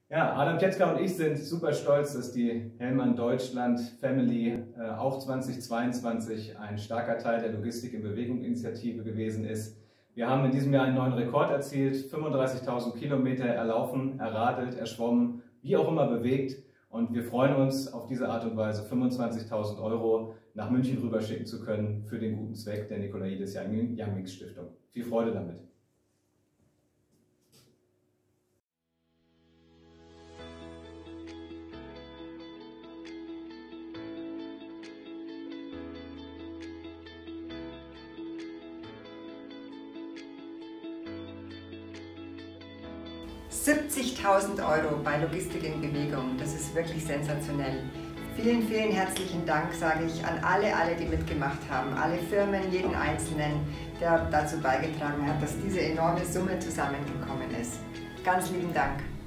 Ja, Adam Pietka und ich sind super stolz, dass die Hellmann Deutschland Family auch 2022 ein starker Teil der Logistik in Bewegung Initiative gewesen ist. Wir haben in diesem Jahr einen neuen Rekord erzielt, 35.000 Kilometer erlaufen, erradelt, erschwommen, wie auch immer bewegt. Und wir freuen uns auf diese Art und Weise 25.000 € nach München rüberschicken zu können für den guten Zweck der Nikolaides Young Wings Stiftung. Viel Freude damit! €70.000 bei Logistik in Bewegung, das ist wirklich sensationell. Vielen, vielen herzlichen Dank, sage ich an alle, die mitgemacht haben, alle Firmen, jeden Einzelnen, der dazu beigetragen hat, dass diese enorme Summe zusammengekommen ist. Ganz lieben Dank.